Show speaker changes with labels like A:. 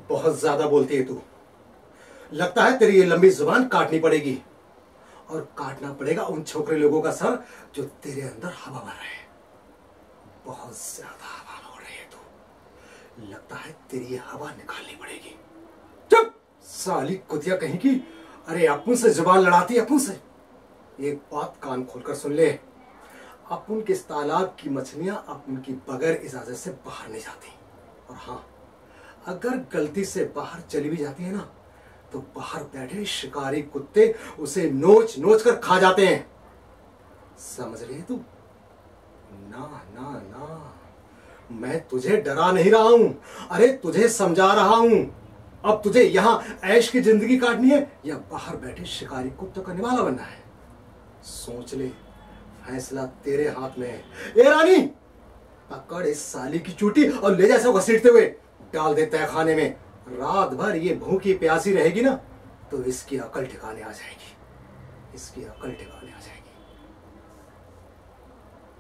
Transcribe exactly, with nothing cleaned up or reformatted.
A: बहुत ज्यादा बोलती है तू। लगता है तेरी ये लंबी जुबान काटनी पड़ेगी, और काटना पड़ेगा उन छोकरे लोगों का सर जो तेरे अंदर हवा भर रहे हैं। बहुत ज्यादा हवा भर रही है तू। लगता है तेरी ये हवा निकालनी पड़ेगी। चुप साली कुतिया कहीं की। अरे अपुन से जुबान लड़ाती है, अपुन से। एक बात कान खोलकर सुन ले, अपुन के इस तालाब की मछलियां अपुन की बगैर इजाजत से बाहर नहीं जाती। और हाँ, अगर गलती से बाहर चली भी जाती है ना, तो बाहर बैठे शिकारी कुत्ते उसे नोच नोच कर खा जाते हैं। समझ रही है तू? ना ना ना, मैं तुझे डरा नहीं रहा हूं, अरे तुझे समझा रहा हूं। अब तुझे यहां ऐश की जिंदगी काटनी है या बाहर बैठे शिकारी कुत्तों का निवाला बनना है? सोच ले, फैसला तेरे हाथ में है। ए रानी, पकड़ इस साली की चूटी और ले जा इसे घसीटते हुए डाल दे तहखाने में। रात भर ये भूखी प्यासी रहेगी ना, तो इसकी अकल ठिकाने आ जाएगी, इसकी अकल ठिकाने